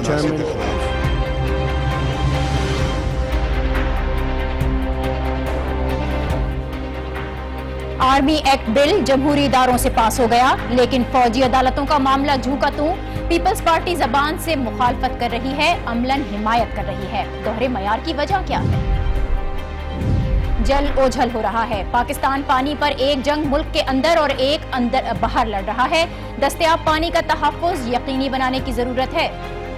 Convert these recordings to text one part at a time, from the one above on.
Army act bill जमहूरी इदारों से पास हो गया, लेकिन फौजी अदालतों का मामला झूका तू। पीपल्स पार्टी जबान से मुखालफत कर रही है, अमलन हिमायत कर रही है। दोहरे मयार की वजह क्या है? जल ओझल हो रहा है। पाकिस्तान पानी पर एक जंग मुल्क के अंदर और एक अंदर बाहर लड़ रहा है। दस्तयाब पानी का तहफ्फुज यकीनी बनाने की जरूरत है।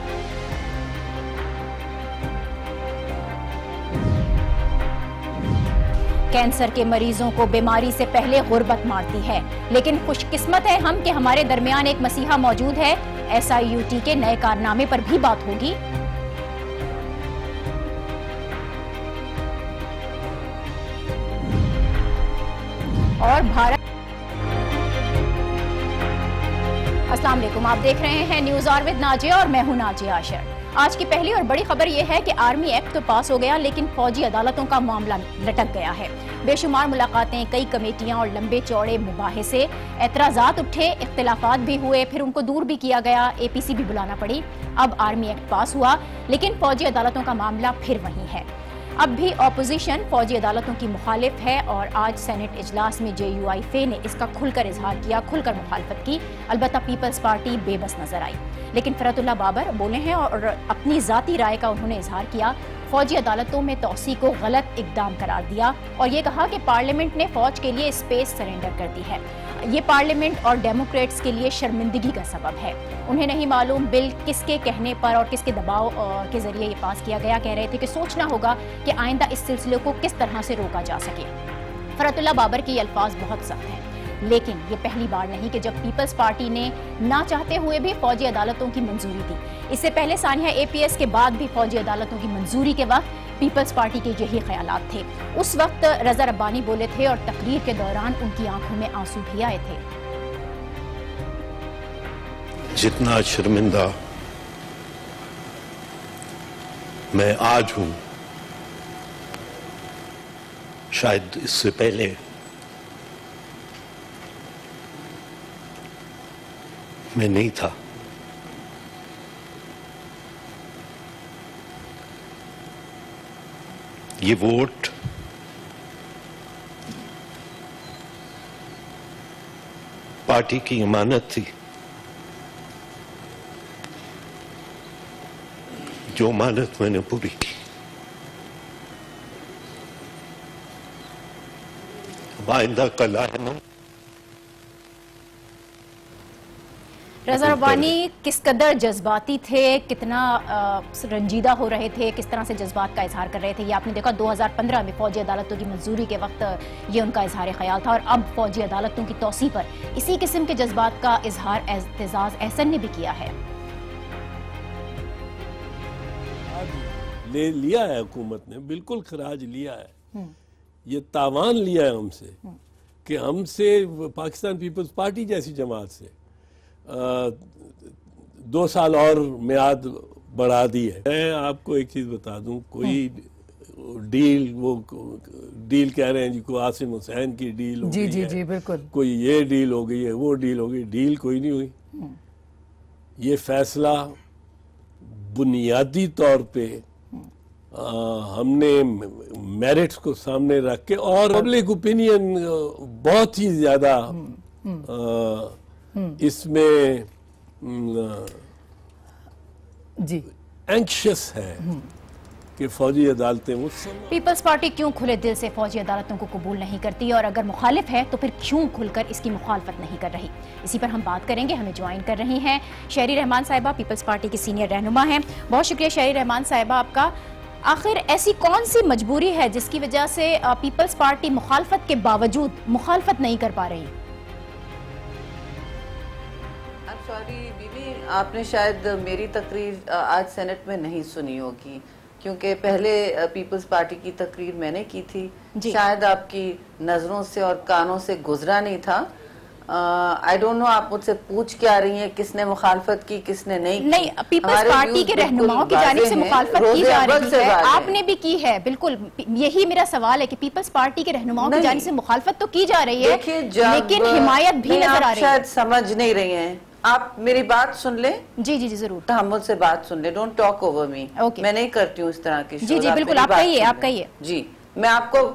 कैंसर के मरीजों को बीमारी से पहले गुर्बत मारती है, लेकिन खुशकिस्मत है हम कि हमारे दरमियान एक मसीहा मौजूद है। SIUT के नए कारनामे पर भी बात होगी। और भारत। अस्सलाम वालेकुम, आप देख रहे हैं न्यूज आवर विद नाजिया और मैं हूं नाजिया आशर। आज की पहली और बड़ी खबर यह है कि आर्मी एक्ट तो पास हो गया, लेकिन फौजी अदालतों का मामला लटक गया है। बेशुमार मुलाकातें, कई कमेटियां और लंबे चौड़े मुबाहिसे, एतराजात उठे, इख्तिलाफात भी हुए, फिर उनको दूर भी किया गया, APC भी बुलाना पड़ी। अब आर्मी एक्ट पास हुआ, लेकिन फौजी अदालतों का मामला फिर वही है। अब भी ऑपोजिशन फौजी अदालतों की मुखालिफ है और आज सेनेट इजलास में JUI ने इसका खुलकर इजहार किया, खुलकर मुखालफत की। अलबत्ता पीपल्स पार्टी बेबस नजर आई, लेकिन फरतुल्लाह बाबर बोले हैं और अपनी जाती राय का उन्होंने इजहार किया। फौजी अदालतों में तोसी को गलत इकदाम करार दिया और ये कहा कि पार्लियामेंट ने फौज के लिए स्पेस सरेंडर कर दी है। ये पार्लियामेंट और डेमोक्रेट्स के लिए शर्मिंदगी का सबब है। उन्हें नहीं मालूम बिल किसके कहने पर और किसके दबाव के जरिए ये पास किया गया। कह रहे थे कि सोचना होगा कि आइंदा इस सिलसिले को किस तरह से रोका जा सके। फरतुल्लाह बाबर के अल्फाज बहुत सख्त हैं, लेकिन ये पहली बार नहीं कि जब पीपल्स पार्टी ने ना चाहते हुए भी फौजी अदालतों की मंजूरी दी। इससे पहले सानिया APS के बाद भी फौजी अदालतों की मंजूरी के वक्त पीपल्स पार्टी के यही ख्यालात थे। उस वक्त रजा रब्बानी बोले थे और तकरीर के दौरान उनकी आंखों में आंसू भी आए थे। जितना शर्मिंदा मैं आज हूं, शायद इससे पहले मैं नहीं था। ये वोट पार्टी की अमानत थी, जो अमानत मैंने पूरी की। आइंदा कल आना। रजा रब्बानी किस कदर जज्बाती थे, कितना रंजीदा हो रहे थे, किस तरह से जज्बात का इजहार कर रहे थे, ये आपने देखा 2015 में फौजी अदालतों की मंजूरी के वक्त ये उनका इजहार ख्याल था। और अब फौजी अदालतों की तौसी पर इसी किस्म के जज्बात का इजहार एजाज एहसन ने भी किया है। ले लिया है हुकूमत ने, बिल्कुल खराज लिया है, ये तावान लिया है हमसे कि हमसे पाकिस्तान पीपल्स पार्टी जैसी जमात से 2 साल और मियाद बढ़ा दी है। मैं आपको एक चीज बता दूं, कोई डील, वो डील कह रहे हैं जी को आसिम हुसैन की डील हो गई है, जी बिल्कुल, कोई ये डील हो गई है, वो डील हो गई। डील कोई नहीं हुई। ये फैसला बुनियादी तौर पे हमने मेरिट्स को सामने रख के और पब्लिक ओपिनियन बहुत ही ज्यादा इसमें जी एंक्शस है कि फौजी अदालतें वो। पीपल्स पार्टी क्यों खुले दिल से फौजी अदालतों को कबूल नहीं करती और अगर मुखालिफ है तो फिर क्यों खुलकर इसकी मुखालफत नहीं कर रही? इसी पर हम बात करेंगे। हमें ज्वाइन कर रही हैं शहरी रहमान साहिबा, पीपल्स पार्टी की सीनियर रहनुमा हैं। बहुत शुक्रिया शहरी रहमान साहिबा आपका। आखिर ऐसी कौन सी मजबूरी है जिसकी वजह से पीपल्स पार्टी मुखालफत के बावजूद मुखालफत नहीं कर पा रही? सॉरी बीबी, आपने शायद मेरी तकरीर आज सेनेट में नहीं सुनी होगी, क्योंकि पहले पीपल्स पार्टी की तकरीर मैंने की थी। शायद आपकी नजरों से और कानों से गुजरा नहीं था। आई डोंट नो आप मुझसे पूछ क्या रही हैं, किसने मुखालफत की किसने नहीं की। नहीं, पीपल्स पार्टी के रहनुमाओं की जानिब से मुखालफत की जा रही है, आपने भी की है। बिल्कुल यही मेरा सवाल है कि पीपल्स पार्टी के रहनुमाओं की जानिब से मुखालफत तो की जा रही है, लेकिन हिमायत भी नजर आ रही है। शायद समझ नहीं रही हैं। आप मेरी बात सुन ले। जी जी जी जरूर, तहम्मुल से बात सुन ले, डोंट टॉक ओवर मी। मैं नहीं करती हूँ इस तरह की। जी जी बिल्कुल, आप कहिए, आप कहिए। जी, मैं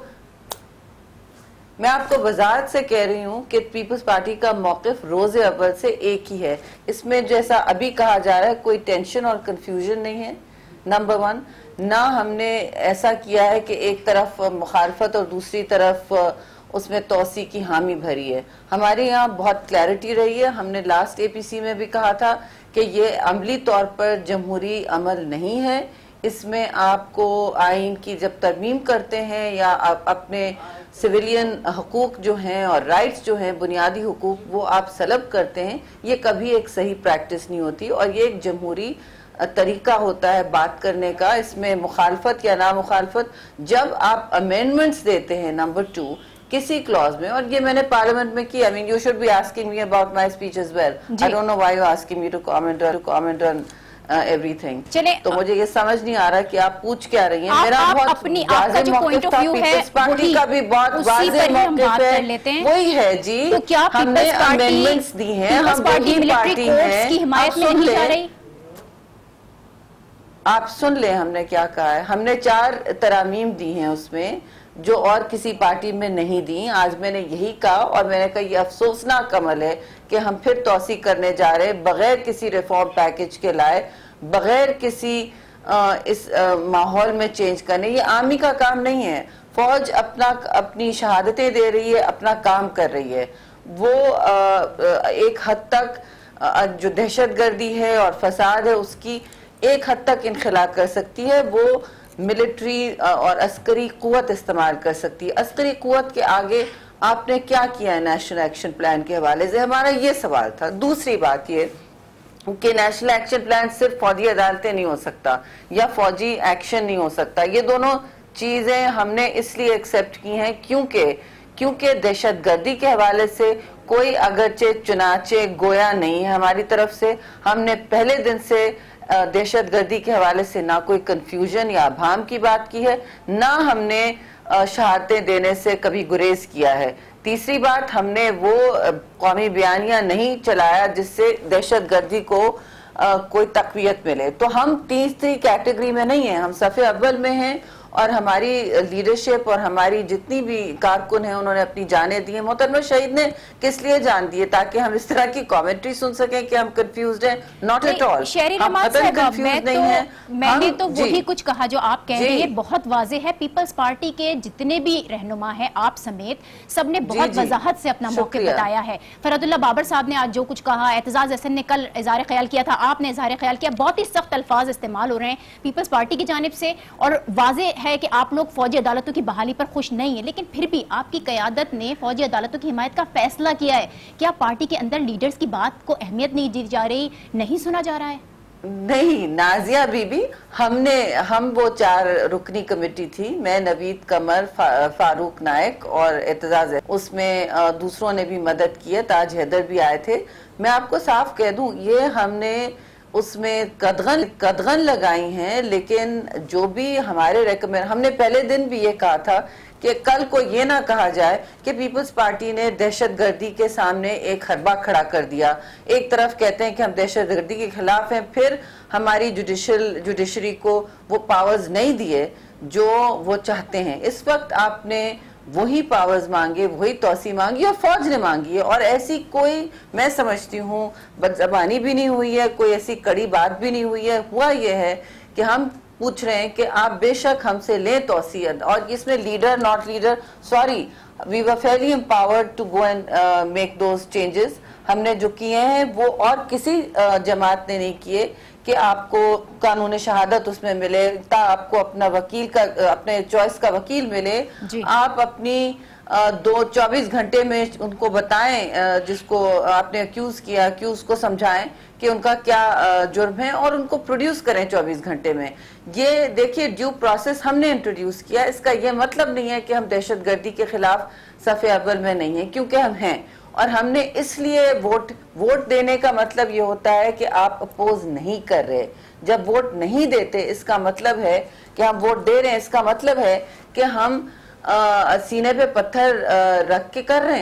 आपको वजाहत से कह रही हूँ कि पीपल्स पार्टी का मौकिफ रोजे अव्वल से एक ही है। इसमें जैसा अभी कहा जा रहा है कोई टेंशन और कंफ्यूजन नहीं है, नंबर वन। ना हमने ऐसा किया है कि एक तरफ मुखालफत और दूसरी तरफ उसमें तोसी की हामी भरी है। हमारे यहाँ बहुत क्लैरिटी रही है। हमने लास्ट APC में भी कहा था कि ये अमली तौर पर जमहूरी अमल नहीं है। इसमें आपको आइन की जब तरमीम करते हैं या आप अपने सिविलियन हुकूक जो हैं और राइट्स जो हैं, बुनियादी हुकूक, वो आप सलब करते हैं, ये कभी एक सही प्रैक्टिस नहीं होती और ये एक जमहूरी तरीका होता है बात करने का। इसमें मुखालफत या ना मुखालफत, जब आप अमेंडमेंट्स देते हैं नंबर 2 किसी क्लॉज में, और ये मैंने पार्लियामेंट में की, I mean you should be asking me about my speech as well. I don't know why you asking me to comment on everything. चले, तो मुझे ये समझ नहीं आ रहा कि आप पूछ क्या रही हैं। मेरा बहुत आपका जो पॉइंट ऑफ व्यू है पार्टी का भी बहुत वाज़ेह मौक़िफ़ है, वही है जी। तो क्या हमने अमेंडमेंट्स दी हैं, हम पार्टी मिलिट्री कोर्ट्स की हिमायत में नहीं जा रही? आप सुन ले हमने क्या कहा है। हमने 4 तरामीम दी हैं उसमें, जो और किसी पार्टी में नहीं दी। आज मैंने यही कहा और मैंने कहा ये अफसोसनाक अमल है कि हम फिर तोसी करने जा रहे हैं बगैर किसी रिफॉर्म पैकेज के लाए, बगैर किसी इस माहौल में चेंज करने। ये आर्मी का काम नहीं है। फौज अपनी शहादतें दे रही है, अपना काम कर रही है। वो एक हद तक जो दहशतगर्दी है और फसाद है उसकी एक हद तक इनखिला कर सकती है। वो मिलिट्री और अस्करी कुव्वत इस्तेमाल कर सकती है। अस्करी कुव्वत के आगे आपने क्या किया है नेशनल एक्शन प्लान के हवाले से, हमारा ये सवाल था। दूसरी बात ये कि नेशनल एक्शन प्लान सिर्फ फौजी अदालतें नहीं हो सकता या फौजी एक्शन नहीं हो सकता। ये दोनों चीजें हमने इसलिए एक्सेप्ट की हैं क्योंकि दहशतगर्दी के हवाले से कोई अगरचे चुनाचे गोया नहीं है हमारी तरफ से। हमने पहले दिन से दहशतगर्दी के हवाले से ना कोई कंफ्यूजन या अभाम की बात की है, ना हमने शहादतें देने से कभी गुरेज किया है। तीसरी बात, हमने वो कौमी बयानिया नहीं चलाया जिससे दहशतगर्दी को कोई तकवीयत मिले। तो हम तीसरी कैटेगरी में नहीं है, हम सफ़े अव्वल में हैं और हमारी लीडरशिप और हमारी जितनी भी कारकुन हैं उन्होंने अपनी जानें दी हैं। मोहतरमा शहीद ने किस लिए जान दी है? ताकि हम इस तरह की कमेंट्री सुन सकें कि हम कंफ्यूज्ड हैं। नॉट एट ऑल, हम कंफ्यूज नहीं हैं। मैंने तो वही कुछ कहा जो आप कह रही है, बहुत वाज़ेह है। पीपल्स पार्टी के जितने भी रहनुमा हैं, आप समेत, सबने बहुत वजाहत से अपना मौक़िफ़ बताया है। फरहदुल्लाह बाबर साहब ने आज जो कुछ कहा, एतजाज़ हसन ने कल इज़हार ख्याल किया था, आपने इज़हार ख्याल किया, बहुत ही सख्त अल्फाज इस्तेमाल हो रहे हैं पीपल्स पार्टी की जानिब से। और वाज़ेह है कि आप लोग फौजी अदालतों की बहाली पर खुश नहीं है, लेकिन फिर भी आपकी क़यादत ने फौजी अदालतों की हिमायत का फैसला किया है। क्या पार्टी के अंदर लीडर्स की बात को अहमियत नहीं दी जा रही, नहीं सुना जा रहा है? नहीं नाजिया बीबी, हम वो 4 रुकनी कमेटी थी, मैं, नवीद कमर, फारूक नायक और एतजाज, उसमें दूसरों ने भी मदद की है, ताज हैदर भी आए थे। मैं आपको साफ कह दूं, ये हमने उसमें कदगन लगाई हैं, लेकिन जो भी हमारे रेकमेंड, हमने पहले दिन भी ये कहा था कि कल को ये ना कहा जाए कि पीपल्स पार्टी ने दहशतगर्दी के सामने एक हरबा खड़ा कर दिया। एक तरफ कहते हैं कि हम दहशतगर्दी के खिलाफ हैं, फिर हमारी जुडिशरी को वो पावर्स नहीं दिए जो वो चाहते हैं। इस वक्त आपने वही पावर्स मांगे, वही तोसी मांगी और फौज ने मांगी है। और ऐसी कोई, मैं समझती हूँ, बदजबानी भी नहीं हुई है, कोई ऐसी कड़ी बात भी नहीं हुई है। हुआ ये है कि हम पूछ रहे हैं कि आप बेशक हमसे लें तौसीयत, और इसमें leader not leader, sorry, we were fairly empowered to go and make those changes. हमने जो किए हैं वो और किसी जमात ने नहीं किए कि आपको कानून शहादत उसमें मिले, आपको अपना वकील का, अपने चॉइस का वकील मिले, आप अपनी 24 घंटे में उनको बताएं, जिसको आपने अक्यूज किया, अक्यूज को समझाएं कि उनका क्या जुर्म है और उनको प्रोड्यूस करें 24 घंटे में। ये देखिए ड्यू प्रोसेस हमने इंट्रोड्यूस किया। इसका ये मतलब नहीं है कि हम दहशतगर्दी के खिलाफ सफ़े अव्वल में नहीं है, क्योंकि हम हैं। और हमने इसलिए वोट देने का मतलब ये होता है कि आप अपोज नहीं कर रहे। जब वोट नहीं देते इसका मतलब है कि हम वोट दे रहे हैं, इसका मतलब है कि हम सीने पे पत्थर रख के कर रहे हैं।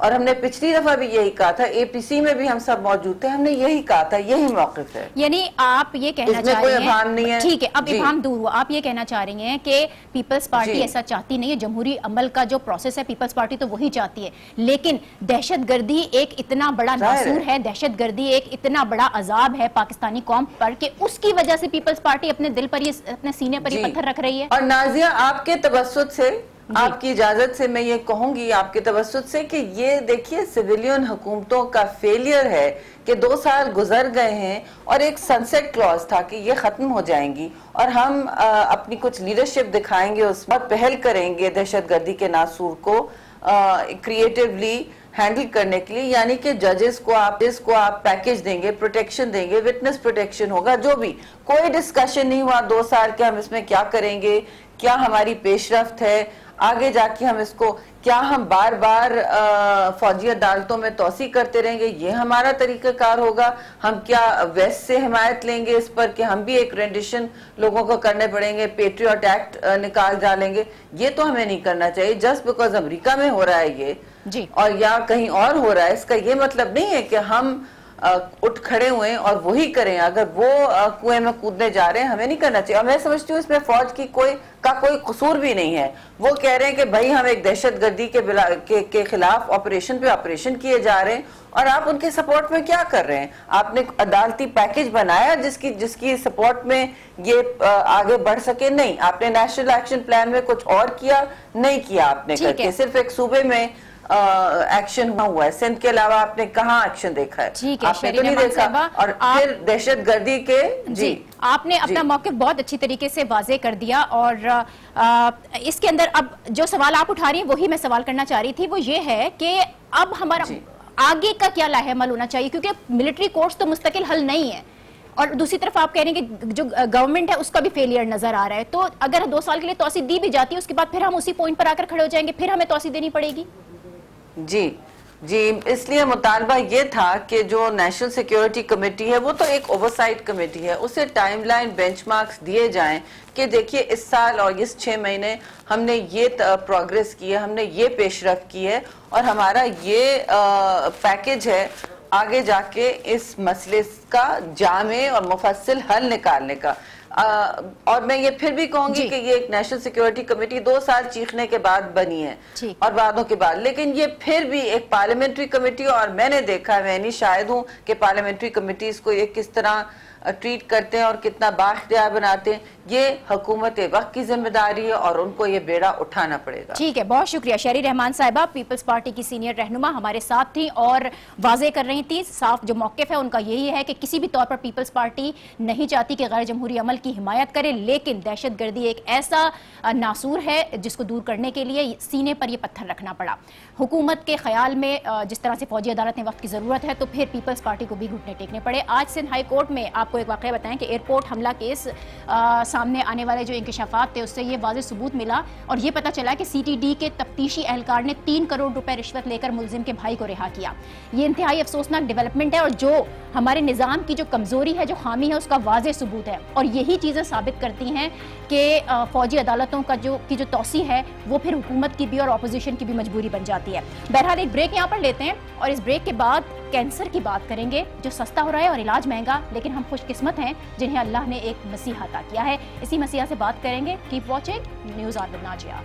और हमने पिछली दफा भी यही कहा था, एपीसी में भी हम सब मौजूद थे, हमने यही कहा था, यही मौक़िफ़ है। यानी आप ये कहना चाह रहे हैं, ठीक है, अब इबाहम दूर हुआ, आप ये कहना चाह रही हैं कि पीपल्स पार्टी ऐसा चाहती नहीं है, जमहूरी अमल का जो प्रोसेस है पीपल्स पार्टी तो वही चाहती है, लेकिन दहशतगर्दी एक इतना बड़ा नासूर है, दहशतगर्दी एक इतना बड़ा अजाब है पाकिस्तानी कौम पर कि उसकी वजह से पीपल्स पार्टी अपने दिल पर ये, अपने सीने पर ये पत्थर रख रही है। और नाजिया, आपके तबस्सुत से, आपकी इजाजत से मैं ये कहूंगी, आपके तवज्जुह से, कि ये देखिए सिविलियन हुकूमतों का फेलियर है कि 2 साल गुजर गए हैं और एक सनसेट क्लॉज था कि ये खत्म हो जाएंगी और हम अपनी कुछ लीडरशिप दिखाएंगे, उस पर पहल करेंगे दहशतगर्दी के नासूर को क्रिएटिवली हैंडल करने के लिए, यानी कि जजेस को आप पैकेज देंगे, प्रोटेक्शन देंगे, विटनेस प्रोटेक्शन होगा, जो भी, कोई डिस्कशन नहीं हुआ 2 साल के हम इसमें क्या करेंगे, क्या हमारी पेशरफ्त है आगे जाके, हम इसको क्या हम बार बार फौजी अदालतों में तोसी करते रहेंगे, ये हमारा तरीकाकार होगा, हम क्या वेस्ट से हिमायत लेंगे इस पर कि हम भी एक रेंडिशन लोगों को करने पड़ेंगे, पेट्रियट एक्ट निकाल डालेंगे, ये तो हमें नहीं करना चाहिए। जस्ट बिकॉज अमेरिका में हो रहा है ये जी, और या कहीं और हो रहा है, इसका ये मतलब नहीं है कि हम उठ खड़े हुए और वही करें। अगर वो कुएं में कूदने जा रहे हैं, हमें नहीं करना चाहिए। और मैं समझती हूँ इसमें फौज की कोई कसूर भी नहीं है। वो कह रहे हैं कि भाई हम एक दहशतगर्दी के खिलाफ ऑपरेशन किए जा रहे हैं और आप उनके सपोर्ट में क्या कर रहे हैं? आपने अदालती पैकेज बनाया जिसकी सपोर्ट में ये आगे बढ़ सके? नहीं। आपने नेशनल एक्शन प्लान में कुछ और किया? नहीं किया आपने करके, सिर्फ एक सूबे में एक्शन हुआ है। सिंध के अलावा आपने कहाँ एक्शन देखा है? ठीक है, आपने तो नहीं देखा। और फिर दहशतगर्दी के जी आपने अपना मौक़िफ़ बहुत अच्छी तरीके से वाज़े कर दिया। और इसके अंदर अब जो सवाल आप उठा रही हैं वही मैं सवाल करना चाह रही थी, वो ये है कि अब हमारा आगे का क्या लाहेअमल होना चाहिए, क्योंकि मिलिट्री कोर्ट्स तो मुस्तकिल हल नहीं है और दूसरी तरफ आप कह रहे हैं कि जो गवर्नमेंट है उसका भी फेलियर नजर आ रहा है। तो अगर 2 साल के लिए तौसी दी भी जाती है, उसके बाद फिर हम उसी पॉइंट पर आकर खड़े हो जाएंगे, फिर हमें तौसी देनी पड़ेगी। जी, इसलिए मुतालबा ये था कि जो नेशनल सिक्योरिटी कमेटी है वो तो एक ओवरसाइट कमेटी है, उसे टाइमलाइन बेंचमार्क्स दिए जाएं कि देखिए इस साल और इस 6 महीने हमने ये प्रोग्रेस की है, हमने ये पेशरफ्त की है और हमारा ये पैकेज है आगे जाके इस मसले का जामे और मुफस्सिल हल निकालने का। और मैं ये फिर भी कहूंगी कि ये एक नेशनल सिक्योरिटी कमेटी 2 साल चीखने के बाद बनी है और वादों के बाद, लेकिन ये फिर भी एक पार्लियामेंट्री कमेटी, और मैंने देखा, मैं नहीं शायद हूँ कि पार्लियामेंट्री कमेटीज को ये किस तरह ट्रीट करते हैं और कितना बाख्तियार बनाते हैं। ये हुकूमत वक्त की जिम्मेदारी है और उनको ये बेड़ा उठाना पड़ेगा। ठीक है, बहुत शुक्रिया। शहरी रहमान साहिबा पीपल्स पार्टी की सीनियर रहनुमा हमारे साथ थी और वाजे कर रही थी, साफ जो मौक़िफ़ है उनका यही है कि किसी भी तौर पर पीपल्स पार्टी नहीं चाहती कि गैर जमहूरी अमल की हिमायत करे, लेकिन दहशतगर्दी एक ऐसा नासूर है जिसको दूर करने के लिए सीने पर यह पत्थर रखना पड़ा। हुकूमत के ख्याल में जिस तरह से फौजी अदालत में वक्त की ज़रूरत है, तो फिर पीपल्स पार्टी को भी घुटने टेकने पड़े। आज सिंध हाई कोर्ट में आपको एक वाक़या बताएं कि एयरपोर्ट हमला केस सामने आने वाले जो इंकशाफात थे उससे ये वाज़े सबूत मिला और ये पता चला कि सीटीडी के तफ्तीशी एहलकार ने 3 करोड़ रुपए रिश्वत लेकर मुलजिम के भाई को रिहा किया। ये इंतहाई अफसोसनाक डेवलपमेंट है और जो हमारे निज़ाम की जो कमज़ोरी है, जो खामी है, उसका वाज़े सबूत है। और यही चीज़ें साबित करती हैं कि फौजी अदालतों का जो तौसी है वो फिर हुकूमत की भी और अपोजिशन की भी मजबूरी बन जाती है। बहरहाल एक ब्रेक यहाँ पर लेते हैं और इस ब्रेक के बाद कैंसर की बात करेंगे जो सस्ता हो रहा है और इलाज महंगा, लेकिन हम खुशकिस्मत हैं जिन्हें अल्लाह ने एक मसीहा अता किया है। इसी मसीहा से बात करेंगे। Keep watching news on with Nazia.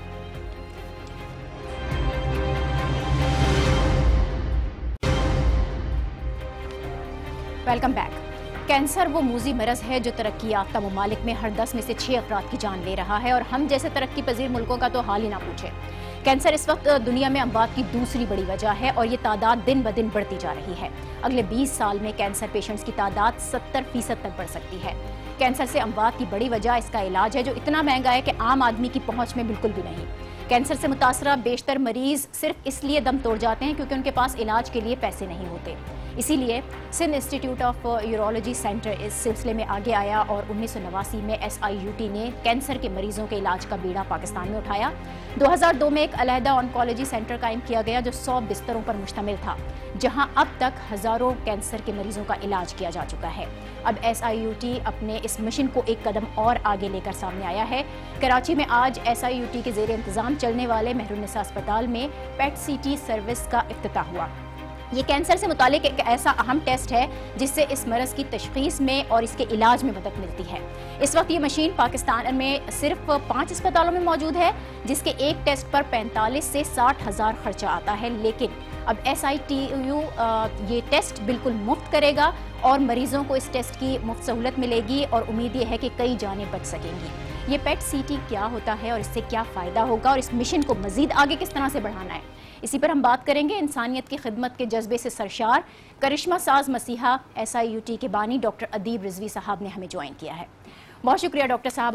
Welcome back. Cancer वो मूजी मरज है जो तरक्की याफ्ता ममालिक में हर 10 में से 6 अफराद की जान ले रहा है और हम जैसे तरक्की पजीर मुल्कों का तो हाल ही ना पूछे। कैंसर इस वक्त दुनिया में अमवात की दूसरी बड़ी वजह है और ये तादाद दिन ब दिन बढ़ती जा रही है। अगले 20 साल में कैंसर पेशेंट्स की तादाद 70% तक बढ़ सकती है। कैंसर से अमवात की बड़ी वजह इसका इलाज है जो इतना महंगा है कि आम आदमी की पहुंच में बिल्कुल भी नहीं। कैंसर से मुतासरा बेशतर मरीज सिर्फ इसलिए दम तोड़ जाते हैं क्योंकि उनके पास इलाज के लिए पैसे नहीं होते। इसीलिए Sindh institute of urology center इस सिलसिले में आगे आया और 1989 में SIUT ने कैंसर के मरीजों के इलाज का बीड़ा पाकिस्तान में उठाया। 2002 में एक अलहदा ऑन्कोलॉजी सेंटर कायम किया गया जो 100 बिस्तरों पर मुश्तमिल था, जहां अब तक हजारों कैंसर के मरीजों का इलाज किया जा चुका है। अब SIUT अपने इस मिशन को एक कदम और आगे लेकर सामने आया है। कराची में आज SIUT के ज़ेरे इंतज़ाम चलने वाले मेहरुन्निसा अस्पताल में पेट सीटी सर्विस का इफ्तिताह हुआ। ये कैंसर से मुतालिक एक ऐसा अहम टेस्ट है जिससे इस मरज़ की तशख़ीस में और इसके इलाज में मदद मिलती है। इस वक्त ये मशीन पाकिस्तान में सिर्फ 5 अस्पतालों में मौजूद है, जिसके एक टेस्ट पर 45 से 60 हज़ार खर्चा आता है। लेकिन अब SITU ये टेस्ट बिल्कुल मुफ्त करेगा और मरीजों को इस टेस्ट की मुफ्त सहूलत मिलेगी और उम्मीद ये है कि कई जानें बच सकेंगी। ये पेट सीटी क्या होता है और इससे क्या फ़ायदा होगा और इस मिशन को मज़ीद आगे किस तरह से बढ़ाना है, इसी पर हम बात करेंगे। इंसानियत की खिदमत के जज्बे से सरशार करिश्मा साज मसीहा SIUT के बानी डॉक्टर अदीब रिजवी साहब ने हमें ज्वाइन किया है। बहुत शुक्रिया डॉक्टर साहब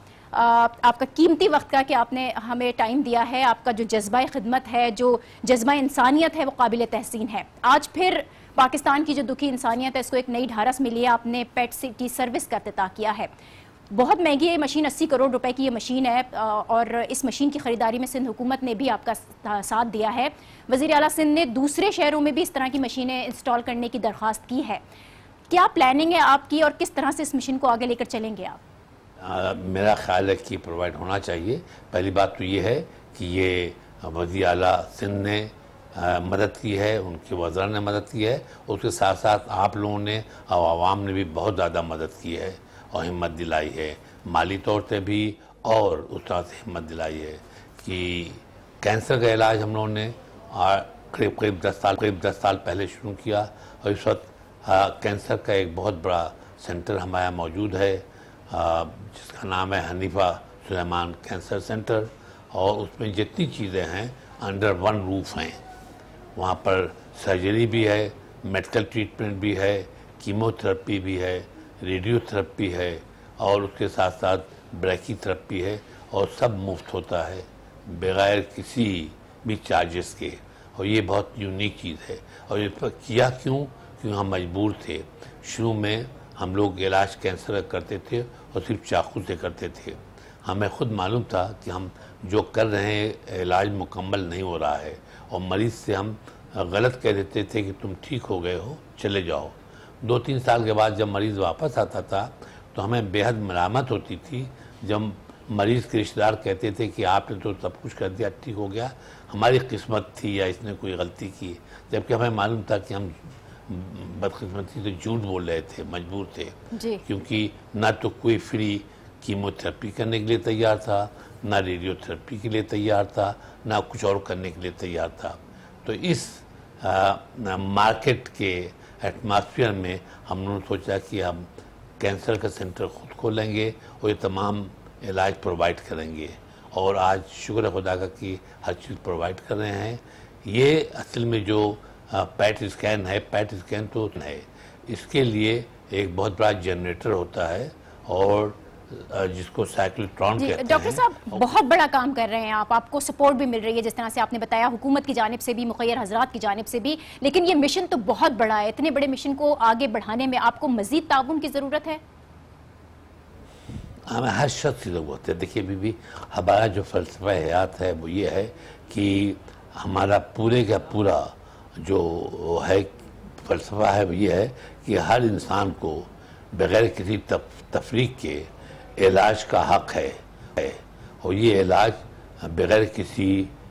आपका कीमती वक्त का कि आपने हमें टाइम दिया है। आपका जो जज्बा खिदमत है, जो जज्बा इंसानियत है, वो काबिल तहसीन है। आज फिर पाकिस्तान की जो दुखी इंसानियत है इसको एक नई ढारस मिली है। आपने पेट सीटी सर्विस का इफ्तिताह किया है। बहुत महंगी ये मशीन, 80 करोड़ रुपए की ये मशीन है और इस मशीन की खरीदारी में सिंध हुकूमत ने भी आपका साथ दिया है। वज़ीर आला सिंध ने दूसरे शहरों में भी इस तरह की मशीनें इंस्टॉल करने की दरख्वास्त की है। क्या प्लानिंग है आपकी और किस तरह से इस मिशन को आगे लेकर चलेंगे आप? मेरा ख्याल है कि प्रोवाइड होना चाहिए। पहली बात तो ये है कि ये वज़ीर आला सिंध ने मदद की है, उनके वज़रा ने मदद की है, उसके साथ साथ आप लोगों ने और आवाम ने भी बहुत ज़्यादा मदद की है और हिम्मत दिलाई है, माली तौर से भी और उस तरह से हिम्मत दिलाई है कि कैंसर का इलाज हम लोगों ने करीब 10 साल पहले शुरू किया और इस वक्त कैंसर का एक बहुत बड़ा सेंटर हमारा मौजूद है जिसका नाम है हनीफा सुलेमान कैंसर सेंटर, और उसमें जितनी चीज़ें हैं अंडर वन रूफ हैं। वहाँ पर सर्जरी भी है, मेडिकल ट्रीटमेंट भी है, कीमोथेरेपी भी है, रेडियोथेरेपी है और उसके साथ साथ ब्रैकीथेरेपी है और सब मुफ्त होता है बग़ैर किसी भी चार्जेस के। और ये बहुत यूनिक चीज़ है। और इस पर किया क्यों हम मजबूर थे। शुरू में हम लोग इलाज कैंसर का करते थे और सिर्फ चाकू से करते थे। हमें खुद मालूम था कि हम जो कर रहे हैं इलाज मुकम्मल नहीं हो रहा है और मरीज़ से हम गलत कह देते थे कि तुम ठीक हो गए हो, चले जाओ। 2-3 साल के बाद जब मरीज़ वापस आता था तो हमें बेहद मलामत होती थी जब मरीज़ के रिश्तेदार कहते थे कि आपने तो सब कुछ कर दिया, ठीक हो गया, हमारी किस्मत थी या इसने कोई गलती की। जबकि हमें मालूम था कि हम बदकिस्मती से झूठ बोल रहे थे, मजबूर थे क्योंकि ना तो कोई फ्री कीमोथेरेपी करने के लिए तैयार था, ना रेडियोथेरेपी के लिए तैयार था, ना कुछ और करने के लिए तैयार था। तो इस मार्केट के एटमॉस्फेयर में हमने सोचा कि हम कैंसर का सेंटर खुद खोलेंगे और ये तमाम इलाज प्रोवाइड करेंगे और आज शुक्र है खुदा का कि हर चीज़ प्रोवाइड कर रहे हैं। ये असल में जो पैट स्कैन है, पैट स्कैन तो है, इसके लिए एक बहुत बड़ा जनरेटर होता है और जिसको साइक्लोट्रॉन कहते हैं। डॉक्टर साहब बहुत बड़ा काम कर रहे हैं आप, आपको सपोर्ट भी मिल रही है जिस तरह से आपने बताया, हुकूमत की जानिब से भी, मुखय्यर हजरात की जानिब से भी, लेकिन ये मिशन तो बहुत बड़ा है। इतने बड़े मिशन को आगे बढ़ाने में आपको मजीद ताउन की ज़रूरत है? हमें हर शख्स की ज़रूरत है। देखिए बीबी, हमारा जो फ़लसफ़ा हयात है वो ये है कि हमारा पूरे का पूरा जो है फ़लसफ़ा है वो ये है कि हर इंसान को बग़ैर किसी तफरीक के इलाज का हक़ है और ये इलाज बग़ैर किसी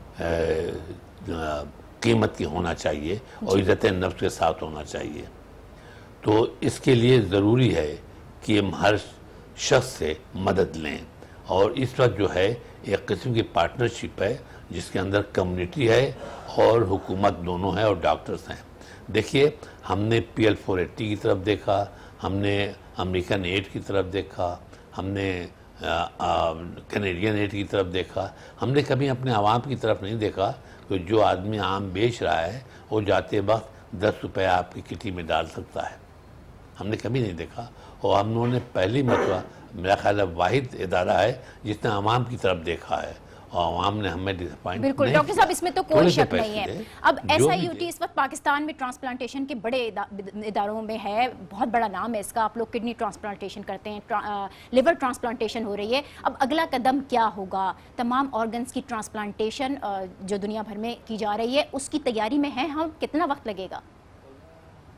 कीमत के होना चाहिए और इज़्ज़त नफ्स के साथ होना चाहिए। तो इसके लिए ज़रूरी है कि हम हर शख्स से मदद लें और इस वक्त जो है एक किस्म की पार्टनरशिप है जिसके अंदर कम्युनिटी है और हुकूमत दोनों है और डॉक्टर्स हैं। देखिए, हमने PL480 की तरफ देखा, हमने अमेरिकन एड की तरफ देखा, हमने कैनेडियन एड की तरफ देखा, हमने कभी अपने आवाम की तरफ नहीं देखा कि जो आदमी आम बेच रहा है वो जाते वक्त 10 रुपये आपकी किटी में डाल सकता है। हमने कभी नहीं देखा और हम लोगों ने पहली मरतबा, मेरा ख्याल है वाहिद इदारा है जिसने आवाम की तरफ देखा है और आवाम ने हमें डिसअपॉइंट। बिल्कुल डॉक्टर साहब, इसमें तो कोई शक नहीं है। अब SIUT इस वक्त पाकिस्तान में ट्रांसप्लांटेशन के बड़े इदारों में है, बहुत बड़ा नाम है इसका। आप लोग किडनी ट्रांसप्लांटेशन करते हैं, लिवर ट्रांसप्लांटेशन हो रही है। अब अगला कदम क्या होगा? तमाम ऑर्गन्स की ट्रांसप्लांटेशन जो दुनिया भर में की जा रही है उसकी तैयारी में है हम, कितना वक्त लगेगा?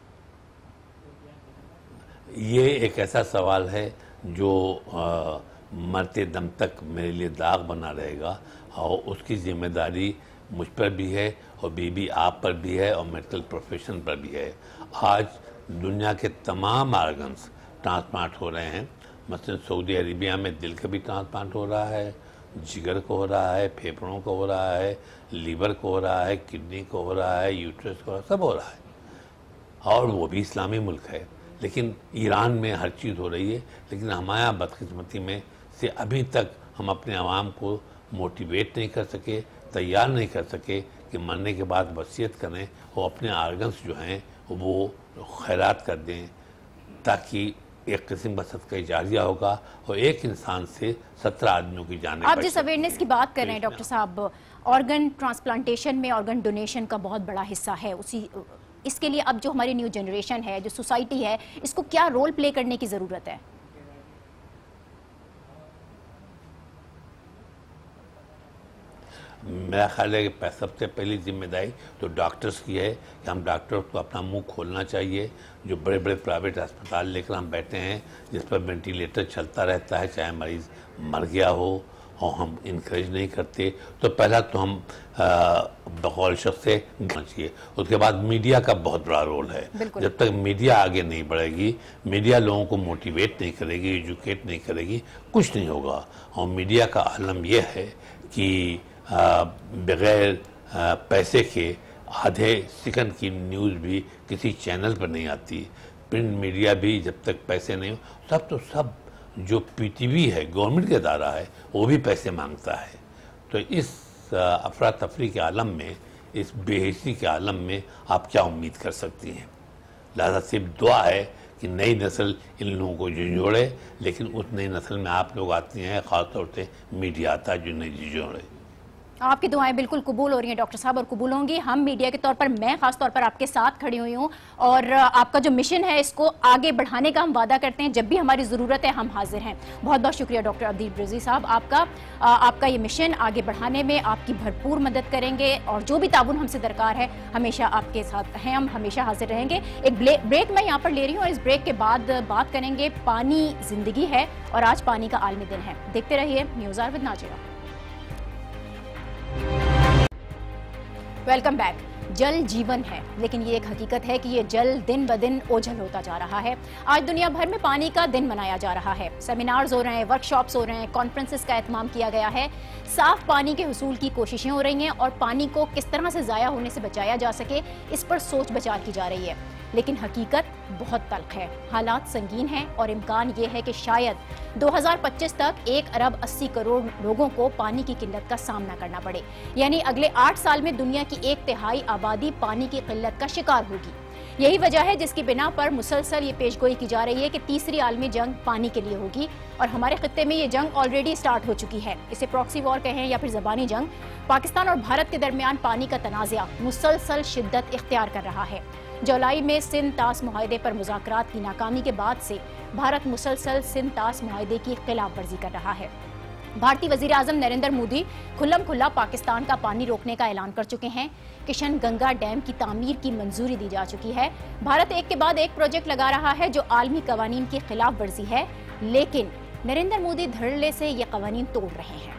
ये एक ऐसा सवाल है जो मरते दम तक मेरे लिए दाग बना रहेगा और उसकी जिम्मेदारी मुझ पर भी है और बीबी आप पर भी है और मेडिकल प्रोफेशन पर भी है। आज दुनिया के तमाम ऑर्गन्स ट्रांसप्लांट हो रहे हैं। मसलन सऊदी अरेबिया में दिल का भी ट्रांसप्लांट हो रहा है, जिगर को हो रहा है, फेफड़ों को हो रहा है, लीवर को हो रहा है, किडनी को हो रहा है, यूट्रस को हो रहा है, सब हो रहा है और वो भी इस्लामी मुल्क है। लेकिन ईरान में हर चीज़ हो रही है। लेकिन हमारे यहाँ बदकिस्मती में से अभी तक हम अपने आवाम को मोटिवेट नहीं कर सके, तैयार नहीं कर सके कि मरने के बाद वसीयत करें और अपने आर्गन्स जो हैं वो खैरात कर दें, ताकि एक किस्म का सदका जारिया होगा और एक इंसान से 17 आदमियों की जान। आप जिस अवेयरनेस की बात कर रहे हैं डॉक्टर साहब, ऑर्गन ट्रांसप्लांटेशन में ऑर्गन डोनेशन का बहुत बड़ा हिस्सा है। इसके लिए अब जो हमारी न्यू जनरेशन है, जो सोसाइटी है, इसको क्या रोल प्ले करने की ज़रूरत है? मेरा ख्याल है कि सबसे पहली जिम्मेदारी तो डॉक्टर्स की है कि हम डॉक्टर्स को अपना मुंह खोलना चाहिए। जो बड़े बड़े प्राइवेट अस्पताल लेकर हम बैठे हैं जिस पर वेंटिलेटर चलता रहता है, चाहे मरीज़ मर गया हो और हम इनकरेज नहीं करते, तो पहला तो हम बकौल शख्स से चाहिए। उसके बाद मीडिया का बहुत बड़ा रोल है। जब तक मीडिया आगे नहीं बढ़ेगी, मीडिया लोगों को मोटिवेट नहीं करेगी, एजुकेट नहीं करेगी, कुछ नहीं होगा। और मीडिया का आलम यह है कि बगैर पैसे के आधे सेकंड की न्यूज़ भी किसी चैनल पर नहीं आती। प्रिंट मीडिया भी जब तक पैसे नहीं हो, सब जो पीटीवी है गवर्नमेंट के इदारा है वो भी पैसे मांगता है। तो इस अफरा तफरी के आलम में, इस बेहिसी के आलम में आप क्या उम्मीद कर सकती हैं? लिहाजा सिर्फ दुआ है कि नई नस्ल इन लोगों को जोड़े, लेकिन उस नई नस्ल में आप लोग आती हैं, ख़ासतौर से मीडिया आता है जो नई जोड़े। आपकी दुआएं बिल्कुल कबूल हो रही हैं डॉक्टर साहब, और कबूल होंगी। हम मीडिया के तौर पर, मैं खास तौर पर आपके साथ खड़ी हुई हूँ और आपका जो मिशन है इसको आगे बढ़ाने का हम वादा करते हैं। जब भी हमारी ज़रूरत है हम हाजिर हैं। बहुत बहुत शुक्रिया डॉक्टर अब्दील रिजवी साहब आपका ये मिशन आगे बढ़ाने में आपकी भरपूर मदद करेंगे और जो भी ताउन हमसे दरकार है हमेशा आपके साथ हैं, हम हमेशा हाजिर रहेंगे। एक ब्रेक मैं यहाँ पर ले रही हूँ और इस ब्रेक के बाद बात करेंगे पानी ज़िंदगी है और आज पानी का आलमी दिन है। देखते रहिए news hour with Nazia. Welcome back. जल जीवन है, लेकिन ये एक हकीकत है कि ये जल दिन ब दिन ओझल होता जा रहा है। आज दुनिया भर में पानी का दिन मनाया जा रहा है। सेमिनार्स हो रहे हैं, वर्कशॉप्स हो रहे हैं, कॉन्फ्रेंसेस का एहतमाम किया गया है। साफ पानी के हुसूल की कोशिशें हो रही हैं और पानी को किस तरह से ज़ाया होने से बचाया जा सके इस पर सोच विचार की जा रही है। लेकिन हकीकत बहुत तल्ख है, हालात संगीन हैं और इम्कान ये है कि शायद 2025 तक 1 अरब 80 करोड़ लोगों को पानी की किल्लत का सामना करना पड़े। यानी अगले 8 साल में दुनिया की 1/3 आबादी पानी की किल्लत का शिकार होगी। यही वजह है जिसकी बिना पर मुसलसल ये पेशगोई की जा रही है कि तीसरी आलमी जंग पानी के लिए होगी और हमारे खित्ते में ये जंग ऑलरेडी स्टार्ट हो चुकी है। इसे प्रॉक्सी वॉर कहें या फिर ज़बानी जंग, पाकिस्तान और भारत के दरमियान पानी का तनाज़ा मुसलसल शिद्दत इख्तियार कर रहा है। जुलाई में सिंध तास मुआहदे पर मुज़ाकरात की नाकामी के बाद से भारत मुसलसल सिंध तास मुआहदे की खिलाफ वर्जी कर रहा है। भारतीय वजीर आजम नरेंद्र मोदी खुल्लम खुल्ला पाकिस्तान का पानी रोकने का ऐलान कर चुके हैं। किशन गंगा डैम की तामीर की मंजूरी दी जा चुकी है। भारत एक के बाद एक प्रोजेक्ट लगा रहा है जो आलमी कवानीन की खिलाफ वर्जी है, लेकिन नरेंद्र मोदी धड़ल्ले से ये कवानीन तोड़ रहे हैं।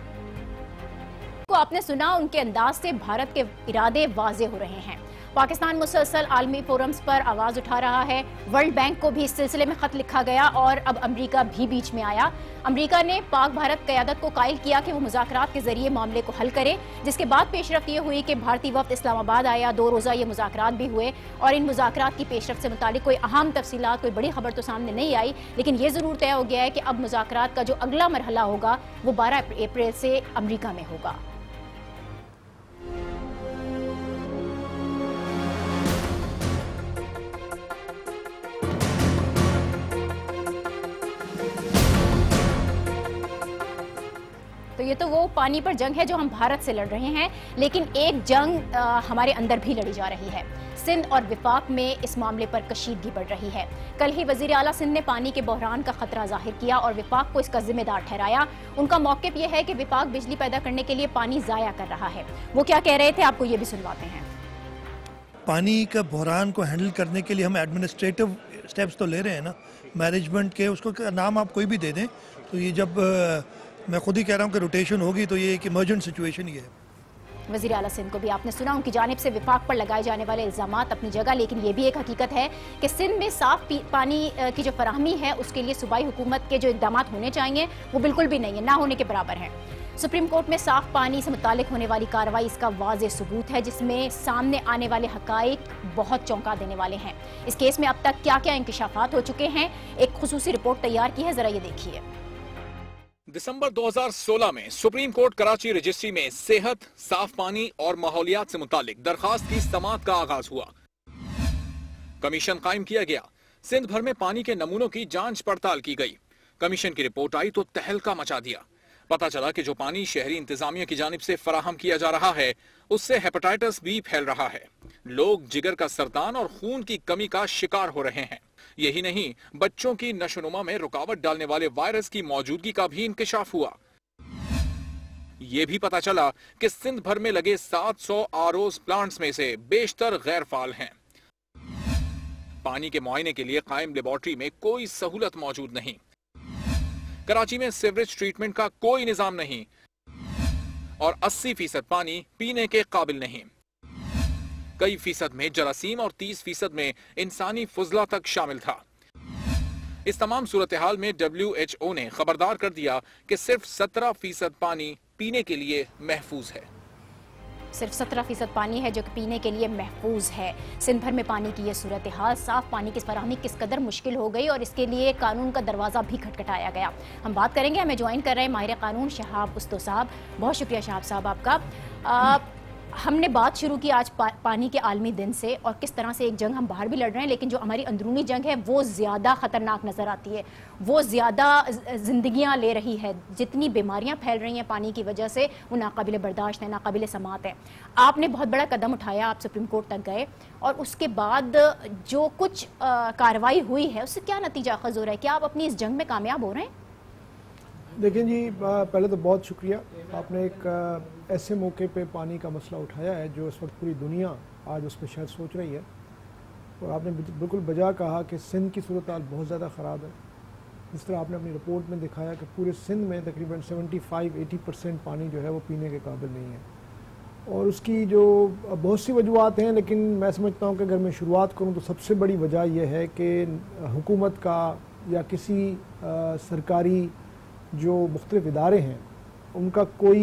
आपने सुना, उनके अंदाज से भारत के इरादे वाजे हो रहे हैं। पाकिस्तान मुसलसल आलमी फोरम्स पर आवाज उठा रहा है। वर्ल्ड बैंक को भी इस सिलसिले में खत लिखा गया और अब अमेरिका भी बीच में आया। अमेरिका ने पाक भारत क़यादत को कायल किया कि वो मुज़ाकरात के जरिए मामले को हल करे, जिसके बाद पेशरफ्त ये हुई कि भारतीय वफ्द इस्लामाबाद आया। 2 रोज़ा ये मुज़ाकरात भी हुए और इन मुज़ाकरात की पेशरफ्त से मुतालिक कोई अहम तफसीलात, कोई बड़ी खबर तो सामने नहीं आई, लेकिन ये ज़रूर तय हो गया है कि अब मुज़ाकरात का जो अगला मरहला होगा वो 12 अप्रैल से अमेरिका में होगा। तो ये तो वो पानी पर जंग है जो हम भारत से लड़ रहे हैं, लेकिन एक जंग हमारे अंदर भी लड़ी जा रही है। सिंध और विफाक में इस मामले पर कशीदगी बढ़ रही है। कल ही वजीर आला सिंध ने पानी के बहरान का खतरा जाहिर किया और विफाक को इसका जिम्मेदार ठहराया। उनका मौक़िफ़ यह है कि विफाक बिजली पैदा करने के लिए पानी ज़ाया कर रहा है। वो क्या कह रहे थे, आपको ये भी सुनवाते हैं। पानी का बहरान को हैंडल करने के लिए हम एडमिनिस्ट्रेटिव स्टेप्स तो ले रहे हैं ना मैनेजमेंट के, उसको नाम आप कोई भी दे दें, तो ये जब मैं खुद ही कह रहा हूँ कि रोटेशन होगी तो ये एक इमरजेंट सिचुएशन ही है। वज़ीर आला सिंध को भी आपने सुना, उनकी जानिब से विफाक पर लगाए जाने वाले इल्जामात अपनी जगह, लेकिन ये भी एक हकीकत है कि सिंध में साफ पानी की जो फराहमी है उसके लिए सूबाई हुकूमत के जो इक़दाम होने चाहिए वो बिल्कुल भी नहीं है, ना होने के बराबर है। सुप्रीम कोर्ट में साफ पानी से मुतालिक होने वाली कार्रवाई इसका वाज़ेह सबूत है, जिसमें सामने आने वाले हकाइक बहुत चौंका देने वाले हैं। इस केस में अब तक क्या क्या इंकशाफात हो चुके हैं, एक खुसूसी रिपोर्ट तैयार की है, जरा ये देखिए। दिसंबर 2016 में सुप्रीम कोर्ट कराची रजिस्ट्री में सेहत, साफ पानी और माहौलियात से मुतालिक दरखास्त की समाअत का आगाज हुआ। कमीशन कायम किया गया, सिंध भर में पानी के नमूनों की जांच पड़ताल की गई। कमीशन की रिपोर्ट आई तो तहलका मचा दिया। पता चला कि जो पानी शहरी इंतजामिया की जानिब से फराहम किया जा रहा है उससे हेपेटाइटिस बी फैल रहा है। लोग जिगर का सरतान और खून की कमी का शिकार हो रहे हैं। यही नहीं, बच्चों की नशोनुमा में रुकावट डालने वाले वायरस की मौजूदगी का भी इंकशाफ हुआ। यह भी पता चला कि सिंध भर में लगे 700 आरओ प्लांट्स में से बेशतर गैर फाल हैं। पानी के मुआयने के लिए कायम लेबोरेटरी में कोई सहूलत मौजूद नहीं। कराची में सीवरेज ट्रीटमेंट का कोई निजाम नहीं और 80% पानी पीने के काबिल नहीं। कई फीसद में जरासीम और 30% में इंसानी फुजला तक शामिल था। इस तमाम सूरत हाल में WHO ने खबरदार कर दिया कि सिर्फ 17% पानी पीने के लिए महफूज है। सिर्फ 17% पानी है जो कि पीने के लिए महफूज है। सिंध भर में पानी की ये सूरत हाल, साफ पानी की फराहमी किस कदर मुश्किल हो गई और इसके लिए कानून का दरवाज़ा भी खटखटाया गया। हम बात करेंगे, हमें ज्वाइन कर रहे हैं माहिर कानून शहाब उस्तो साहब। बहुत शुक्रिया शहाब साहब आपका। हमने बात शुरू की आज पानी के आलमी दिन से और किस तरह से एक जंग हम बाहर भी लड़ रहे हैं, लेकिन जो हमारी अंदरूनी जंग है वो ज़्यादा ख़तरनाक नज़र आती है, वो ज़्यादा ज़िंदगियां ले रही है। जितनी बीमारियां फैल रही हैं पानी की वजह से वो नाकाबिल बर्दाश्त है, नाकाबिल समात है। आपने बहुत बड़ा कदम उठाया, आप सुप्रीम कोर्ट तक गए और उसके बाद जो कुछ कार्रवाई हुई है उससे क्या नतीजा अखज़ हो रहा है? क्या आप अपनी इस जंग में कामयाब हो रहे हैं? देखें जी, पहले तो बहुत शुक्रिया, आपने एक ऐसे मौके पे पानी का मसला उठाया है जो इस वक्त पूरी दुनिया आज उस पर शायद सोच रही है। और आपने बिल्कुल बजा कहा कि सिंध की सूरत हाल बहुत ज़्यादा ख़राब है। जिस तरह आपने अपनी रिपोर्ट में दिखाया कि पूरे सिंध में तकरीबन 75-80% पानी जो है वो पीने के काबिल नहीं है। और उसकी जो बहुत सी वजूहत हैं, लेकिन मैं समझता हूँ कि अगर मैं शुरुआत करूँ तो सबसे बड़ी वजह यह है कि हुकूमत का या किसी सरकारी जो मुख्तलिफ इदारे हैं उनका कोई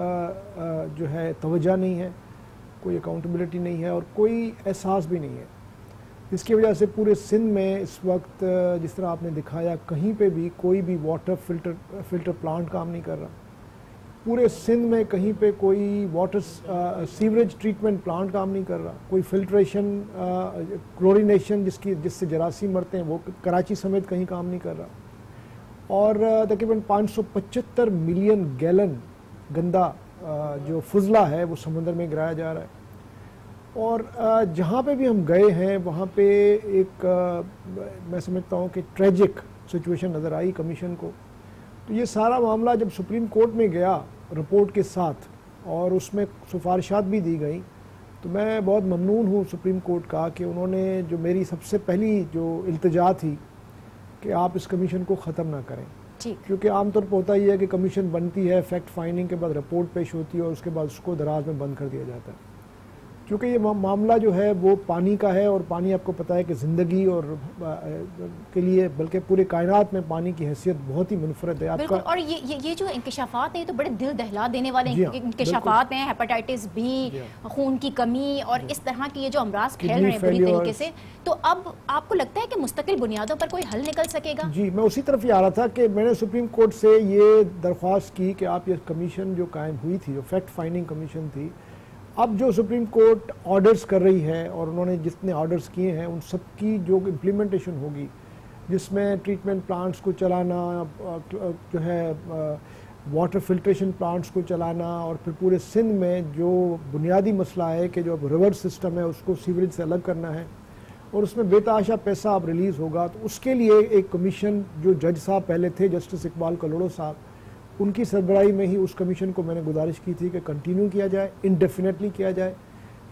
जो है तवज्जो नहीं है, कोई अकाउंटेबिलिटी नहीं है और कोई एहसास भी नहीं है। इसकी वजह से पूरे सिंध में इस वक्त जिस तरह आपने दिखाया कहीं पे भी कोई भी वाटर फिल्टर प्लांट काम नहीं कर रहा। पूरे सिंध में कहीं पे कोई वाटर सीवरेज ट्रीटमेंट प्लांट काम नहीं कर रहा। कोई फिल्ट्रेशन क्लोरिनेशन जिससे जरासीम मरते हैं वो कराची समेत कहीं काम नहीं कर रहा। और तकरीबन 575 मिलियन गैलन गंदा जो फुजला है वो समंदर में गिराया जा रहा है। और जहाँ पे भी हम गए हैं वहाँ पे एक मैं समझता हूँ कि ट्रेजिक सिचुएशन नज़र आई कमीशन को। तो ये सारा मामला जब सुप्रीम कोर्ट में गया रिपोर्ट के साथ और उसमें सिफारिशात भी दी गई, तो मैं बहुत ममनून हूँ सुप्रीम कोर्ट का कि उन्होंने जो मेरी सबसे पहली जो इल्तिजा थी कि आप इस कमीशन को ख़त्म ना करें, क्योंकि आमतौर पर होता ही है कि कमीशन बनती है, फैक्ट फाइंडिंग के बाद रिपोर्ट पेश होती है और उसके बाद उसको दराज में बंद कर दिया जाता है। क्योंकि ये मामला जो है वो पानी का है और पानी आपको पता है कि ज़िंदगी और के लिए बल्कि पूरे कायनात में पानी की हैसियत बहुत ही मुनफरद है आपका। और ये जो इंकशाफात हैं ये तो बड़े दिल दहला देने वाले इंकशाफात हैं। हेपेटाइटिस बी, खून की कमी और इस तरह की ये जो अमराज फैल रहे हैं बुरी तरीके से, तो अब आपको लगता है कि मुस्तकिल बुनियादों पर कोई हल निकल सकेगा? जी, मैं उसी तरफ ही आ रहा था कि मैंने सुप्रीम कोर्ट से ये दरख्वास्त की कि आप ये कमीशन जो कायम हुई थी, जो फैक्ट फाइंडिंग कमीशन थी, अब जो सुप्रीम कोर्ट ऑर्डर्स कर रही है और उन्होंने जितने ऑर्डर्स किए हैं उन सब की जो इम्प्लीमेंटेशन होगी, जिसमें ट्रीटमेंट प्लांट्स को चलाना, जो है वाटर फिल्ट्रेशन प्लांट्स को चलाना और फिर पूरे सिंध में जो बुनियादी मसला है कि जो रिवर सिस्टम है उसको सीवरेज से अलग करना है और उसमें बेतहाशा पैसा अब रिलीज़ होगा, तो उसके लिए एक कमीशन जो जज साहब पहले थे जस्टिस इकबाल कलोड़ो साहब, उनकी सरबराही में ही उस कमीशन को मैंने गुजारिश की थी कि कंटिन्यू किया जाए, इनडेफिनेटली किया जाए,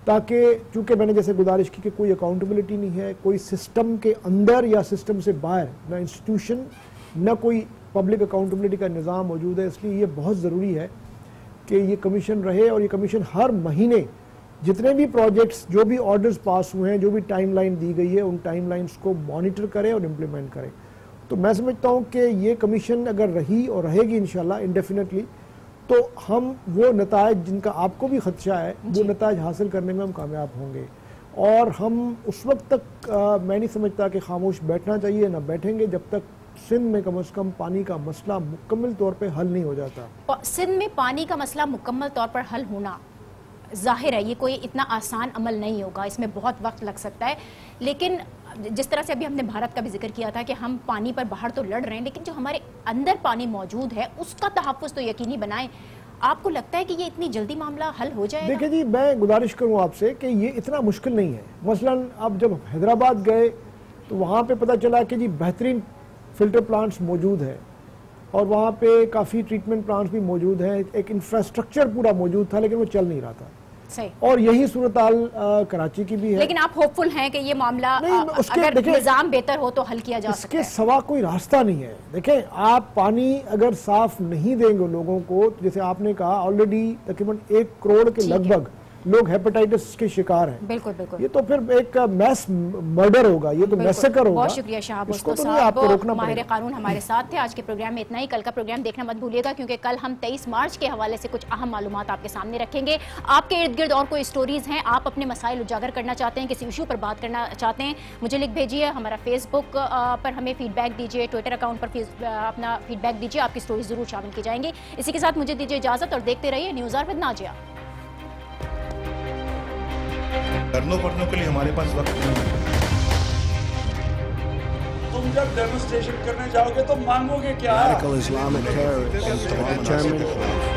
ताकि चूंकि मैंने जैसे गुजारिश की कि कोई अकाउंटेबिलिटी नहीं है, कोई सिस्टम के अंदर या सिस्टम से बाहर ना इंस्टीट्यूशन ना कोई पब्लिक अकाउंटेबिलिटी का निज़ाम मौजूद है, इसलिए ये बहुत ज़रूरी है कि ये कमीशन रहे और ये कमीशन हर महीने जितने भी प्रोजेक्ट्स, जो भी ऑर्डर्स पास हुए हैं, जो भी टाइमलाइन दी गई है, उन टाइमलाइंस को मॉनिटर करें और इम्प्लीमेंट करें। तो मैं समझता हूँ कि ये कमीशन अगर रही और रहेगी इंशाल्लाह इंडेफिनेटली, तो हम वो नतायज जिनका आपको भी खदशा है, वो नतायज हासिल करने में हम कामयाब होंगे। और हम उस वक्त तक मैं नहीं समझता कि खामोश बैठना चाहिए, ना बैठेंगे जब तक सिंध में कम से कम पानी का मसला मुकम्मल तौर पे हल नहीं हो जाता। सिंध में पानी का मसला मुकम्मल तौर पर हल होना जाहिर है ये कोई इतना आसान अमल नहीं होगा, इसमें बहुत वक्त लग सकता है। लेकिन जिस तरह से अभी हमने भारत का भी जिक्र किया था कि हम पानी पर बाहर तो लड़ रहे हैं, लेकिन जो हमारे अंदर पानी मौजूद है उसका तहफ़्फ़ुज़ तो यकीनी बनाएं। आपको लगता है कि ये इतनी जल्दी मामला हल हो जाएगा? देखिए जी, मैं गुजारिश करूँ आपसे कि ये इतना मुश्किल नहीं है। मसलन आप जब हैदराबाद गए तो वहाँ पे पता चला कि जी बेहतरीन फिल्टर प्लांट्स मौजूद है और वहाँ पे काफ़ी ट्रीटमेंट प्लांट्स भी मौजूद हैं, एक इंफ्रास्ट्रक्चर पूरा मौजूद था, लेकिन वो चल नहीं रहा था। सही। और यही सूरत हाल कराची की भी है। लेकिन आप होपफुल हैं कि ये मामला अगर निजाम बेहतर हो तो हल किया जा सकता है? इसके सिवा कोई रास्ता नहीं है। देखें, आप पानी अगर साफ नहीं देंगे लोगों को, तो जैसे आपने कहा ऑलरेडी तकरीबन 1 करोड़ के लगभग लोग हेपेटाइटिस के शिकार हैं। बिल्कुल बिल्कुल। ये तो फिर एक मैस मर्डर होगा, ये तो मैसेकर होगा। बहुत शुक्रिया शाह इसको तो आपको रोकना माहिर पड़ेगा। कानून हमारे साथ थे। आज के प्रोग्राम में इतना ही। कल का प्रोग्राम देखना मत भूलिएगा, क्योंकि कल हम 23 मार्च के हवाले से कुछ अहम मालूमात आपके सामने रखेंगे। आपके इर्द गिर्द और कोई स्टोरीज हैं, आप अपने मसाइल उजागर करना चाहते हैं, किसी इशू पर बात करना चाहते हैं, मुझे लिख भेजिए। हमारा फेसबुक पर हमें फीडबैक दीजिए, ट्विटर अकाउंट पर अपना फीडबैक दीजिए, आपकी स्टोरी जरूर शामिल की जाएंगी। इसी के साथ मुझे दीजिए इजाजत और देखते रहिए न्यूज़ ऑवर विद नाजिया। धरनों पढ़ने के लिए हमारे पास वक्त नहीं है। तुम जब डेमोन्स्ट्रेशन करने जाओगे तो मांगोगे क्या?